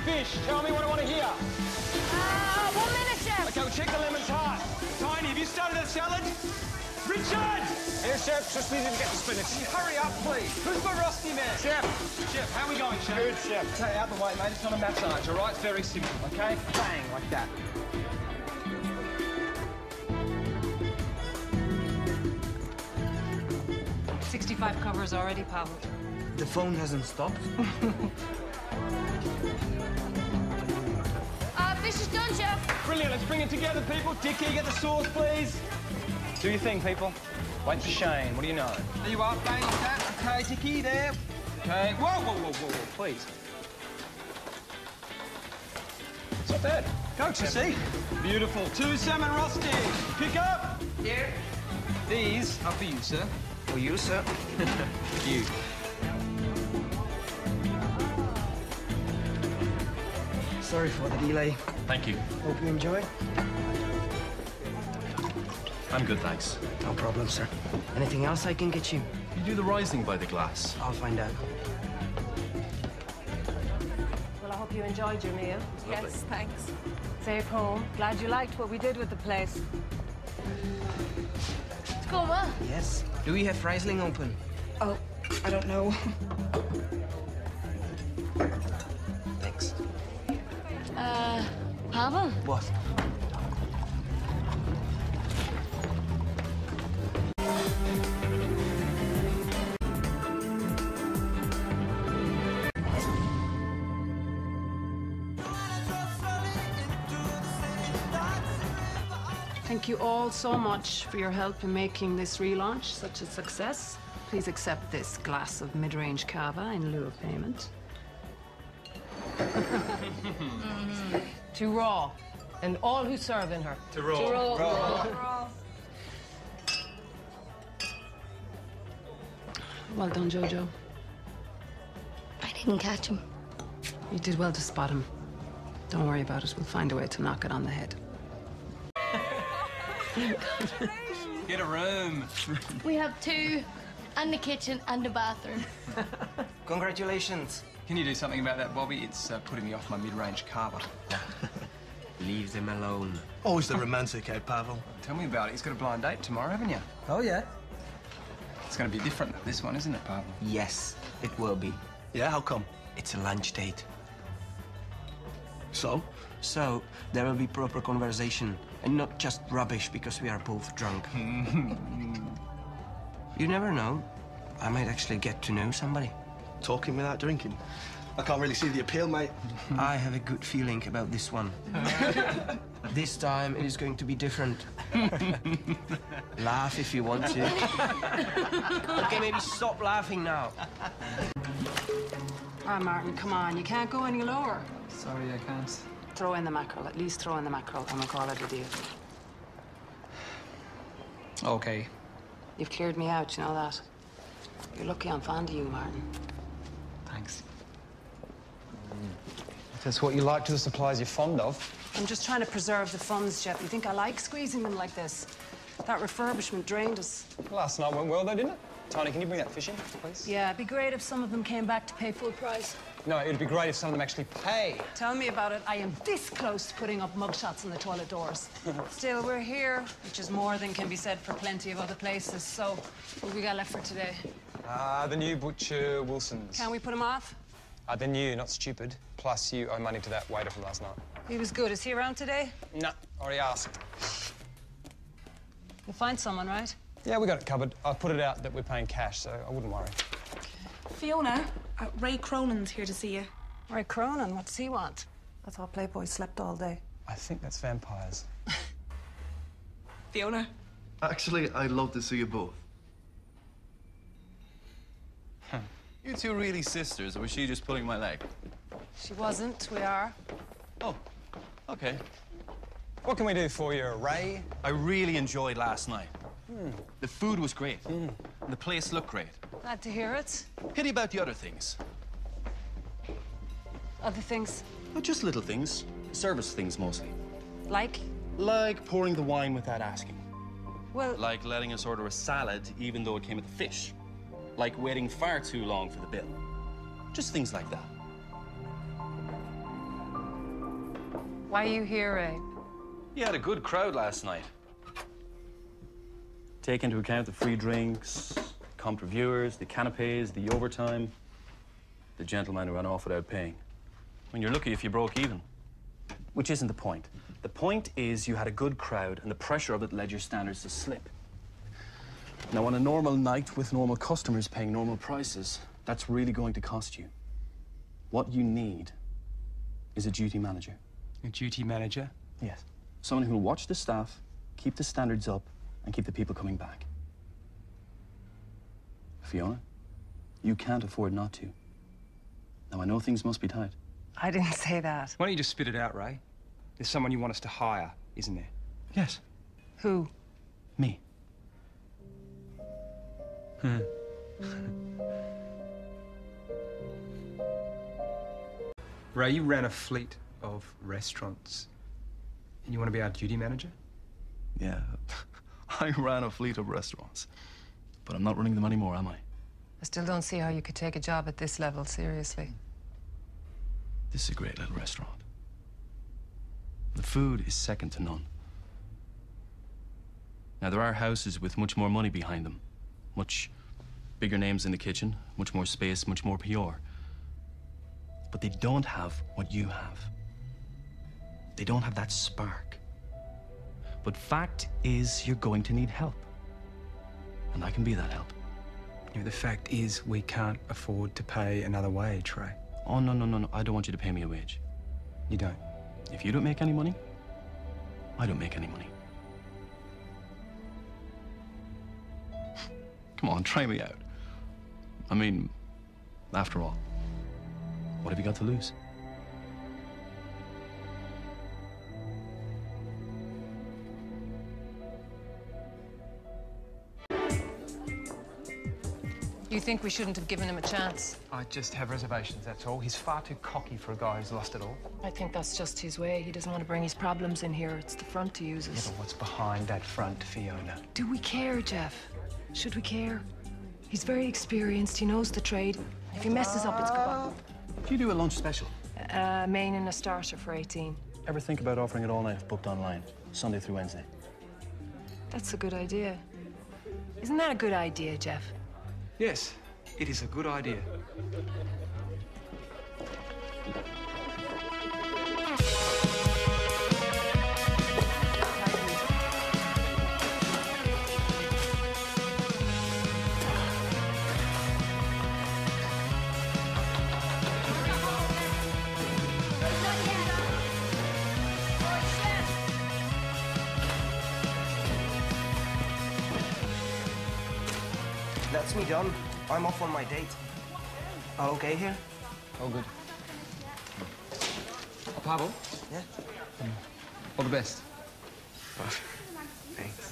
fish. Tell me what I want to hear. 1 minute, Chef. Okay, we'll check the lemon's heart. Tiny, have you started that salad? Richard! Yes, Chef. Just needed to get the spinach. Can you hurry up, please? Who's my rusty man? Chef. Chef, how are we going, Chef? Good, Chef. Okay, out the way, mate. It's not a massage, all right? It's very simple, okay? Bang, like that. $65 covers already, Pavel. The phone hasn't stopped. Fish is done, Chef. Brilliant. Let's bring it together, people. Dickie, get the sauce, please. Do your thing, people. Wait for Shane. What do you know? There you are. Bang like that. Okay, Dickie, there. Okay. Whoa, whoa, whoa, whoa, whoa, please. It's not bad. Go to see. Beautiful. 2 salmon roasties. Pick up. Here. These are for you, sir. For you, sir. You. Sorry for the delay. Thank you. Hope you enjoy. I'm good, thanks. No problem, sir. Anything else I can get you? You do the rising by the glass. I'll find out. Well, I hope you enjoyed your meal. Lovely. Yes, thanks. Safe home. Glad you liked what we did with the place. Let's go, Ma. Yes. Do we have Riesling open? Oh, I don't know. Thanks. Pavel? What? Thank you all so much for your help in making this relaunch such a success. Please accept this glass of mid-range cava in lieu of payment. To Raw, and all who serve in her. To roll. To roll. Well done, JoJo. I didn't catch him. You did well to spot him. Don't worry about it. We'll find a way to knock it on the head. Get a room. We have 2, and the kitchen, and the bathroom. Congratulations. Can you do something about that, Bobby? It's putting me off my mid-range carver. Leave them alone. Always the romantic, eh, Pavel? Tell me about it. He's got a blind date tomorrow, haven't you? Oh, yeah? It's going to be different, this one, isn't it, Pavel? Yes, it will be. Yeah, how come? It's a lunch date. So? So, there will be proper conversation, and not just rubbish because we are both drunk. You never know. I might actually get to know somebody. Talking without drinking? I can't really see the appeal, mate. I have a good feeling about this one. This time, it is going to be different. Laugh if you want to. Okay, maybe stop laughing now. Ah, Martin, come on. You can't go any lower. Sorry, I can't. Throw in the mackerel. At least throw in the mackerel, and we'll call it a deal. Okay. You've cleared me out, you know that. You're lucky I'm fond of you, Martin. Thanks. If that's what you like to the supplies you're fond of. I'm just trying to preserve the funds, Geoff. You think I like squeezing them like this? That refurbishment drained us. Last night went well, though, didn't it? Tony, can you bring that fish in, please? Yeah, it'd be great if some of them came back to pay full price. No, it'd be great if some of them actually pay. Tell me about it. I am this close to putting up mugshots on the toilet doors. Still, we're here, which is more than can be said for plenty of other places. So, what we got left for today? The new Butcher Wilson's. Can we put him off? They're new, not stupid. Plus, you owe money to that waiter from last night. He was good. Is he around today? No, already asked. We'll find someone, right? Yeah, we got it covered. I put it out that we're paying cash, so I wouldn't worry. Fiona, Ray Cronin's here to see you. Ray Cronin, what does he want? I thought Playboy slept all day. I think that's vampires. Fiona? Actually, I'd love to see you both. You two really sisters, or was she just pulling my leg? She wasn't. We are. Oh, okay. What can we do for you, Ray? I really enjoyed last night. The food was great. The place looked great. Glad to hear it. Pity about the other things. Other things? Oh, just little things. Service things, mostly. Like? Like pouring the wine without asking. Well... Like letting us order a salad even though it came with the fish. Like waiting far too long for the bill. Just things like that. Why are you here, Ray? You had a good crowd last night. Take into account the free drinks, comped reviewers, the canapes, the overtime. The gentleman who ran off without paying. When you're lucky if you broke even. Which isn't the point. The point is you had a good crowd and the pressure of it led your standards to slip. Now, on a normal night with normal customers paying normal prices, that's really going to cost you. What you need is a duty manager. A duty manager? Yes. Someone who will watch the staff, keep the standards up, and keep the people coming back. Fiona, you can't afford not to. Now, I know things must be tight. I didn't say that. Why don't you just spit it out, Ray? There's someone you want us to hire, isn't there? Yes. Who? Me. Ray, you ran a fleet of restaurants. And you want to be our duty manager? Yeah, I ran a fleet of restaurants. But I'm not running them anymore, am I? I still don't see how you could take a job at this level seriously. This is a great little restaurant. The food is second to none. Now, there are houses with much more money behind them. Much bigger names in the kitchen, much more space, much more PR. But they don't have what you have. They don't have that spark. But fact is, you're going to need help. And I can be that help. You know, the fact is, we can't afford to pay another wage, Ray. Oh, no, no, no, no. I don't want you to pay me a wage. You don't? If you don't make any money, I don't make any money. Come on, try me out. I mean, after all, what have you got to lose? You think we shouldn't have given him a chance? I just have reservations, that's all. He's far too cocky for a guy who's lost it all. I think that's just his way. He doesn't want to bring his problems in here. It's the front he uses. Yeah, but what's behind that front, Fiona? Do we care, Geoff? Should we care? He's very experienced. He knows the trade. If he messes up, it's goodbye. Do you do a lunch special? Main and a starter for 18. Ever think about offering it all night booked online, Sunday through Wednesday? That's a good idea. Isn't that a good idea, Geoff? Yes, it is a good idea. That's me done. I'm off on my date. All okay here? All good. Pavel? Yeah? All the best. Thanks.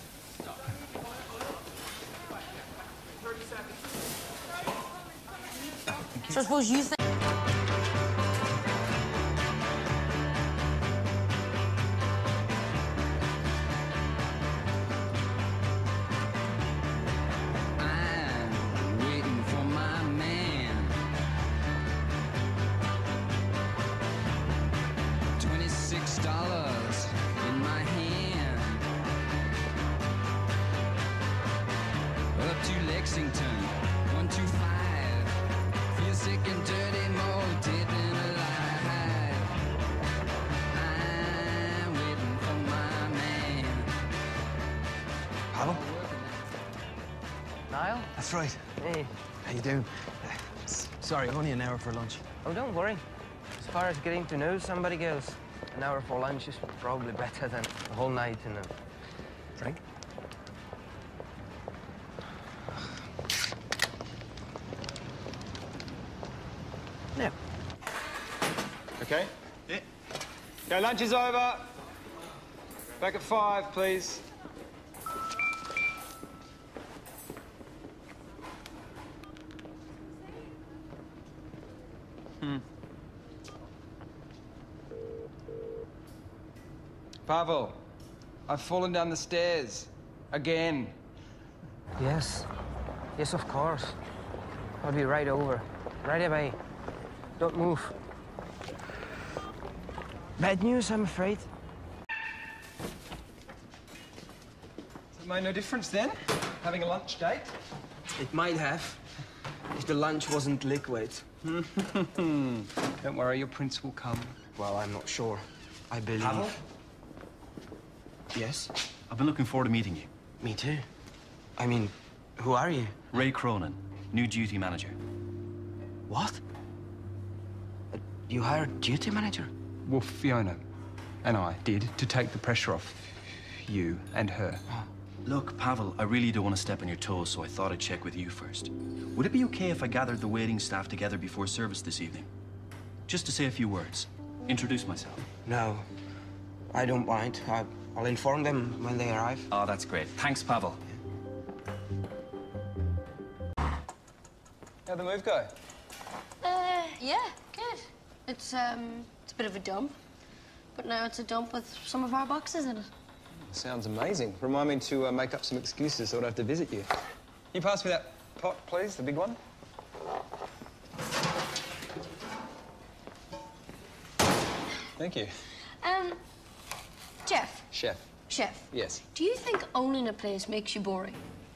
So I suppose you think... Pavel? Niall? That's right. Hey. How you doing? Sorry, only an hour for lunch. Oh, don't worry. As far as getting to know somebody goes, an hour for lunch is probably better than a whole night in a... Drink? No. Okay? Yeah. Okay, lunch is over. Back at 5, please. Pavel, I've fallen down the stairs. Again. Yes. Yes, of course. I'll be right over. Right away. Don't move. Bad news, I'm afraid. It made no difference then, having a lunch date? It might have, if the lunch wasn't liquid. Don't worry, your prince will come. Well, I'm not sure. I believe. Pavel? Yes? I've been looking forward to meeting you. Me too. I mean, who are you? Ray Cronin, new duty manager. What? You hired duty manager? Well, Fiona and I did to take the pressure off you and her. Look, Pavel, I really don't want to step on your toes, so I thought I'd check with you first. Would it be okay if I gathered the waiting staff together before service this evening? Just to say a few words. Introduce myself. No, I don't mind. I'll inform them when they arrive. Oh, that's great. Thanks, Pavel. How'd the move go? Yeah, good. It's a bit of a dump, but now it's a dump with some of our boxes in it. Sounds amazing. Remind me to make up some excuses so I don't have to visit you. Can you pass me that pot, please, the big one? Thank you. Geoff. Chef. Chef. Yes. Do you think owning a place makes you boring?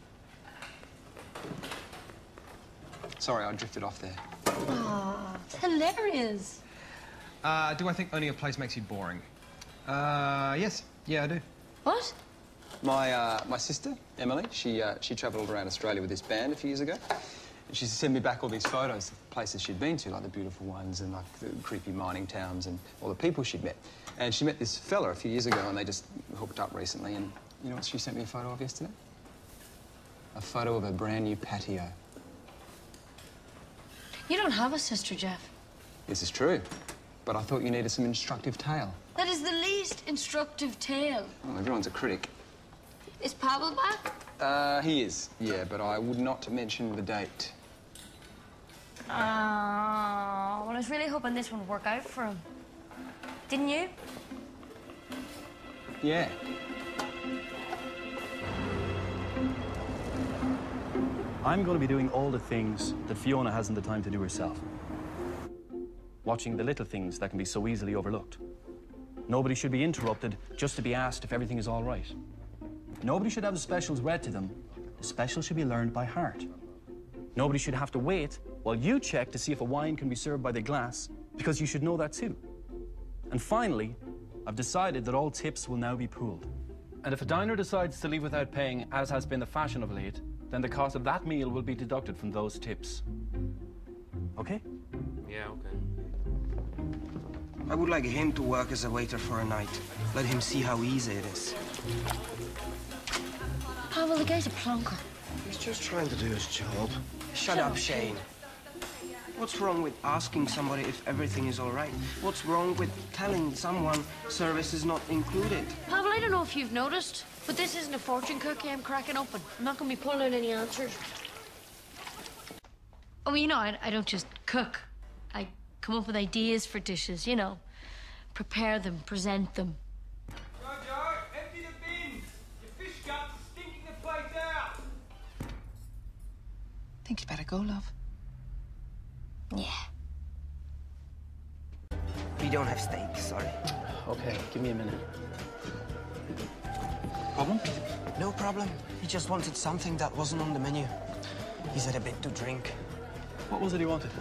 Sorry, I drifted off there. Ah, it's hilarious. Do I think owning a place makes you boring? Yes. Yeah, I do. What? My sister, Emily, she travelled around Australia with this band a few years ago. And she sent me back all these photos of places she'd been to, like the beautiful ones and like the creepy mining towns and all the people she'd met. And she met this fella a few years ago and they just hooked up recently. And you know what she sent me a photo of yesterday? A photo of a brand new patio. You don't have a sister, Geoff. This is true. But I thought you needed some instructive tale. That is the least instructive tale. Well, everyone's a critic. Is Pavel back? He is, yeah, but I would not mention the date. Well, I was really hoping this would work out for him. Didn't you? Yeah. I'm going to be doing all the things that Fiona hasn't the time to do herself. Watching the little things that can be so easily overlooked. Nobody should be interrupted just to be asked if everything is all right. Nobody should have the specials read to them. The specials should be learned by heart. Nobody should have to wait while you check to see if a wine can be served by the glass, because you should know that too. And finally, I've decided that all tips will now be pooled. And if a diner decides to leave without paying, as has been the fashion of late, then the cost of that meal will be deducted from those tips. Okay? Yeah, okay. I would like him to work as a waiter for a night. Let him see how easy it is. Pavel, the guy's a plonker. He's just trying to do his job. Shut up, Shane. What's wrong with asking somebody if everything is all right? What's wrong with telling someone service is not included? Pavel, I don't know if you've noticed, but this isn't a fortune cookie I'm cracking open. I'm not going to be pulling out any answers. Oh, you know, I don't just cook. I come up with ideas for dishes, you know. Prepare them, present them. JoJo, empty the bins. Your fish guts are stinking the place out. Think you better go, love. Yeah. We don't have steak, sorry. Okay, give me a minute. Problem? No problem. He just wanted something that wasn't on the menu. He's had a bit to drink. What was it he wanted?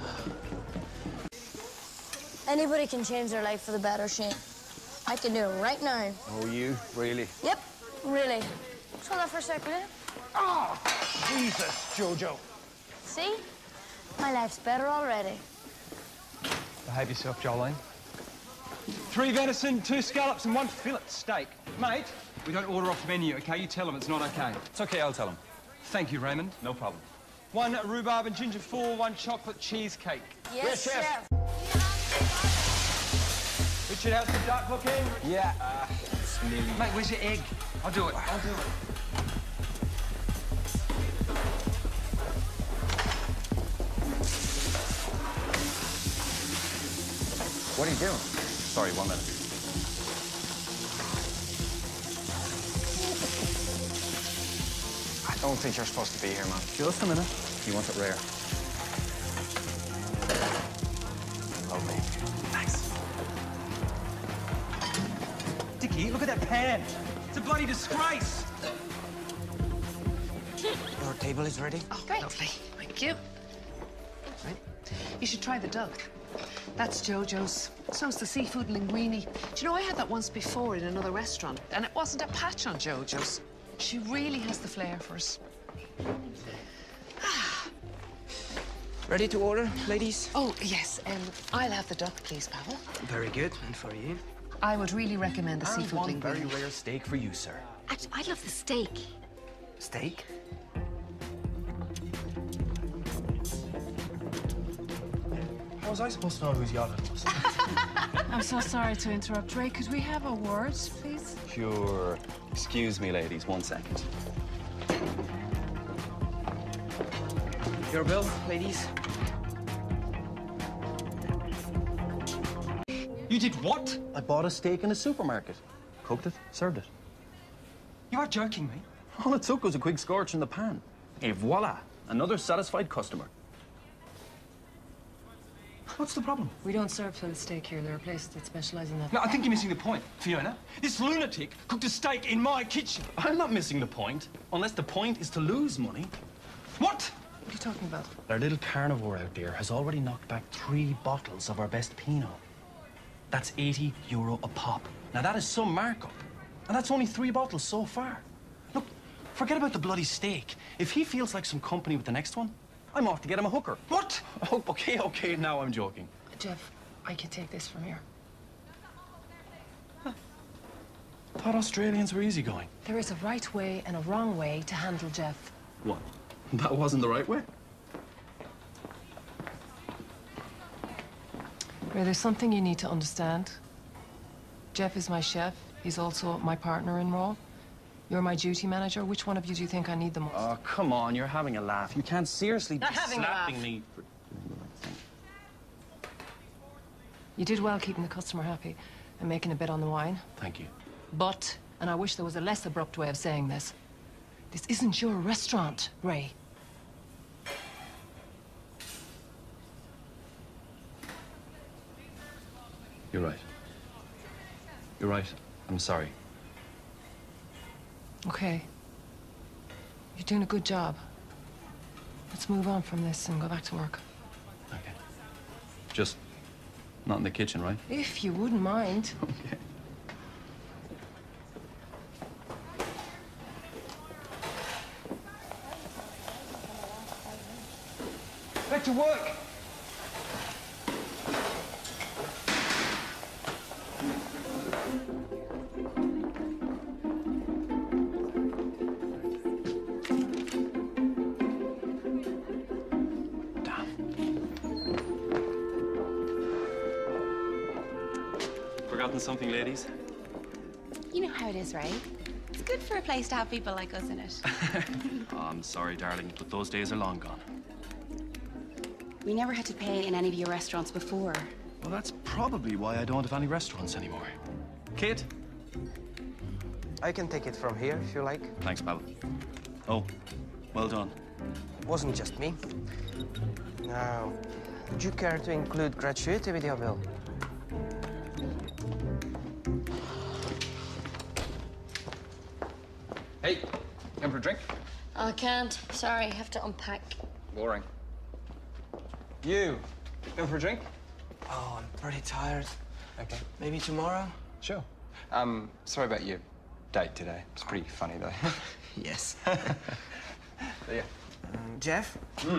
Anybody can change their life for the better, Shane. I can do it right now. Oh, you? Really? Yep, really. Just hold that for a second, eh? Oh, Jesus, JoJo. See? My life's better already. Behave yourself, Jolene. 3 venison, 2 scallops and 1 fillet steak. Mate, we don't order off the menu, OK? You tell them it's not OK. It's okay, I'll tell him. Thank you, Raymond. No problem. 1 rhubarb and ginger fool, 1 chocolate cheesecake. Yes, Chef. Richard, how's the duck looking? Yeah, it's nearly... Mate, where's your egg? I'll do it. I'll do it. What are you doing? Sorry, 1 minute. I don't think you're supposed to be here, man. Just a minute. You want it rare. Lovely. Thanks. Ricky, look at that pan. It's a bloody disgrace. Your table is ready. Oh, great. Lovely. Thank you. Right. You should try the duck. That's JoJo's. So's the seafood linguine. Do you know, I had that once before in another restaurant, and it wasn't a patch on JoJo's. She really has the flair for it. Ready to order, ladies? Oh, yes. I'll have the duck, please, Pavel. Very good. And for you? I would really recommend the seafood linguine. Very rare steak for you, sir. Actually, I love the steak. Steak? How was I supposed to know whose yacht it was? I'm so sorry to interrupt. Ray, could we have a word, please? Sure. Excuse me, ladies, 1 second. Your bill, ladies. You did what? I bought a steak in a supermarket. Cooked it, served it. You are joking me. All it took was a quick scorch in the pan. Et voila, another satisfied customer. What's the problem? We don't serve fillet steak here. There are places that specialize in that. No, I think you're missing the point, Fiona. This lunatic cooked a steak in my kitchen. I'm not missing the point, unless the point is to lose money. What? What are you talking about? Our little carnivore out there has already knocked back 3 bottles of our best Pinot. That's €80 a pop. Now, that is some markup. And that's only 3 bottles so far. Look, forget about the bloody steak. If he feels like some company with the next one, I'm off to get him a hooker. What? Oh, okay, now I'm joking. Geoff, I can take this from here. Thought Australians were easygoing. There is a right way and a wrong way to handle Geoff. What? That wasn't the right way? Ray, there's something you need to understand. Geoff is my chef. He's also my partner in Raw. You're my duty manager. Which one of you do you think I need the most? Oh, come on, you're having a laugh. You can't seriously Not be having a slapping laugh. me for doing the right thing. You did well keeping the customer happy and making a bid on the wine. Thank you. But, and I wish there was a less abrupt way of saying this, this isn't your restaurant, Ray. You're right. You're right. I'm sorry. Okay. You're doing a good job. Let's move on from this and go back to work. Okay. Just not in the kitchen, right? If you wouldn't mind. Okay. Back to work. Forgotten something, ladies? You know how it is, right? It's good for a place to have people like us in it. Oh, I'm sorry, darling, but those days are long gone. We never had to pay in any of your restaurants before. Well, that's probably why I don't have any restaurants anymore. Kate? I can take it from here, if you like. Thanks, Pavel. Oh, well done. It wasn't just me. Now, would you care to include gratuity with your bill? Hey, come for a drink? I can't. Sorry, I have to unpack. Boring. You, come for a drink? Oh, I'm pretty tired. Okay. Maybe tomorrow? Sure. Sorry about your date today. It's pretty funny, though. Yes. So, yeah. Geoff?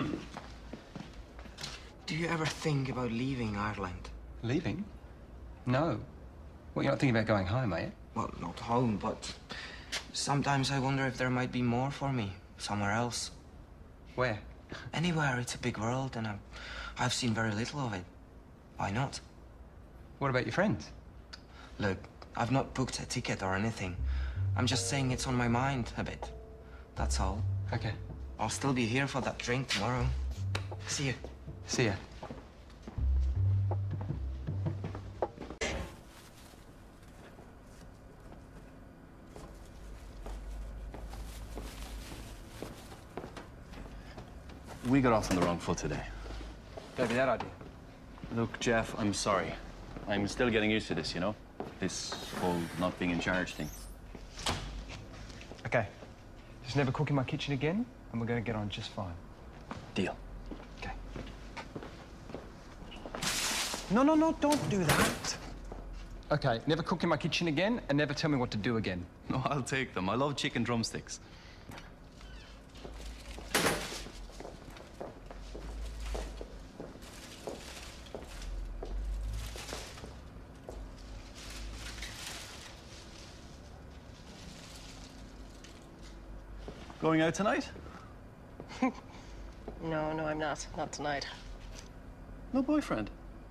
Do you ever think about leaving Ireland? Leaving? No. Well, you're not thinking about going home, are you? Well, not home, but sometimes I wonder if there might be more for me somewhere else. Where? Anywhere. It's a big world, and I've seen very little of it. Why not? What about your friends? Look, I've not booked a ticket or anything. I'm just saying it's on my mind a bit. That's all. Okay. I'll still be here for that drink tomorrow. See you. See ya. We got off on the wrong foot today. Gave me that idea. Look, Geoff, I'm sorry. I'm still getting used to this, you know? This whole not being in charge thing. Okay. Just never cook in my kitchen again, and we're going to get on just fine. Deal. Okay. No, don't do that. Okay, never cook in my kitchen again, and never tell me what to do again. No, I'll take them. I love chicken drumsticks. Going out tonight? No, I'm not. Not tonight. No boyfriend?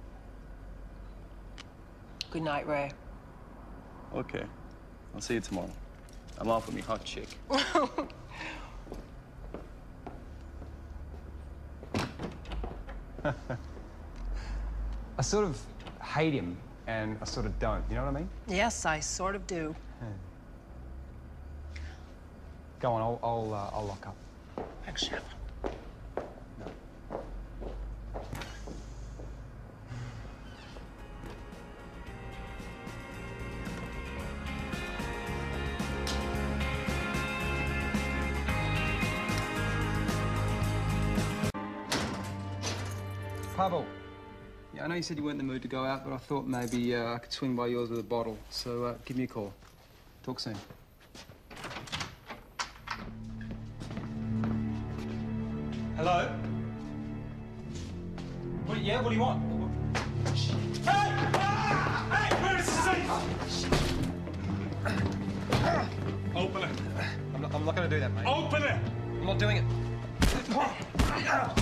Good night, Ray. Okay. I'll see you tomorrow. I'm off with me hot chick. I sort of hate him, and I sort of don't. You know what I mean? Yes, I sort of do. Go on, I'll lock up. Thanks, Geoff. Pavel. Yeah, I know you said you weren't in the mood to go out, but I thought maybe I could swing by yours with a bottle. So give me a call. Talk soon. Hello? What do you want? Hey! Hey! Where is the safe? Open it. I'm not going to do that, mate. Open it! I'm not doing it.